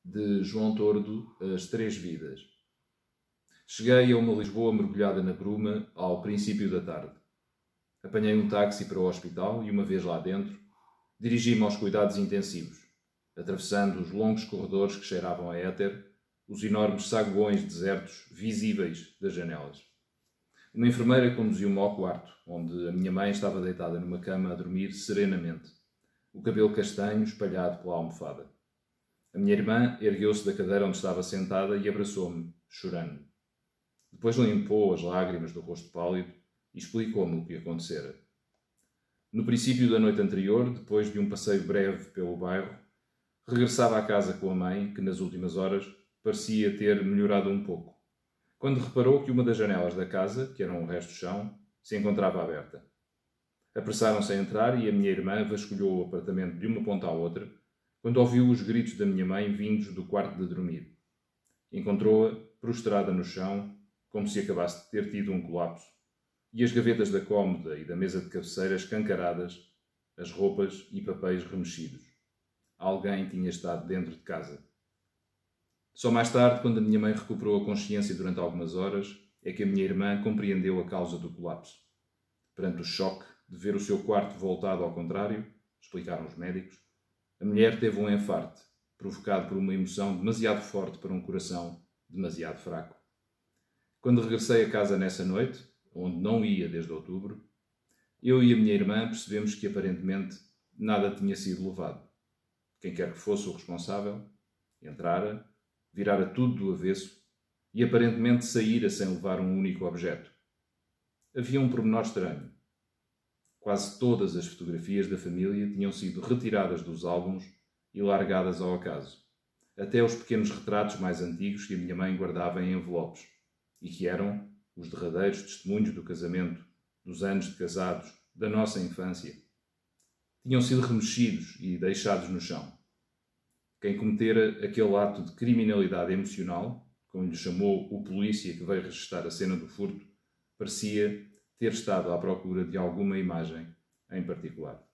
de João Tordo, As Três Vidas. Cheguei a uma Lisboa mergulhada na bruma ao princípio da tarde. Apanhei um táxi para o hospital e, uma vez lá dentro, dirigi-me aos cuidados intensivos, atravessando os longos corredores que cheiravam a éter, os enormes saguões desertos visíveis das janelas. Uma enfermeira conduziu-me ao quarto, onde a minha mãe estava deitada numa cama a dormir serenamente, o cabelo castanho espalhado pela almofada. A minha irmã ergueu-se da cadeira onde estava sentada e abraçou-me, chorando. Depois limpou as lágrimas do rosto pálido e explicou-me o que acontecera. No princípio da noite anterior, depois de um passeio breve pelo bairro, regressava à casa com a mãe, que nas últimas horas parecia ter melhorado um pouco, quando reparou que uma das janelas da casa, que era um resto de chão, se encontrava aberta. Apressaram-se a entrar e a minha irmã vasculhou o apartamento de uma ponta à outra, quando ouviu os gritos da minha mãe vindos do quarto de dormir. Encontrou-a prostrada no chão, como se acabasse de ter tido um colapso, e as gavetas da cômoda e da mesa de cabeceira escancaradas, as roupas e papéis remexidos. Alguém tinha estado dentro de casa. Só mais tarde, quando a minha mãe recuperou a consciência durante algumas horas, é que a minha irmã compreendeu a causa do colapso. Perante o choque de ver o seu quarto voltado ao contrário, explicaram os médicos, a mulher teve um enfarte, provocado por uma emoção demasiado forte para um coração demasiado fraco. Quando regressei a casa nessa noite, onde não ia desde outubro, eu e a minha irmã percebemos que aparentemente nada tinha sido levado. Quem quer que fosse o responsável, entrara, virara tudo do avesso e aparentemente saíra sem levar um único objeto. Havia um pormenor estranho. Quase todas as fotografias da família tinham sido retiradas dos álbuns e largadas ao acaso. Até os pequenos retratos mais antigos que a minha mãe guardava em envelopes e que eram os derradeiros testemunhos do casamento, dos anos de casados, da nossa infância. Tinham sido remexidos e deixados no chão. Quem cometera aquele ato de criminalidade emocional, como lhe chamou o polícia que veio registrar a cena do furto, parecia ter estado à procura de alguma imagem em particular.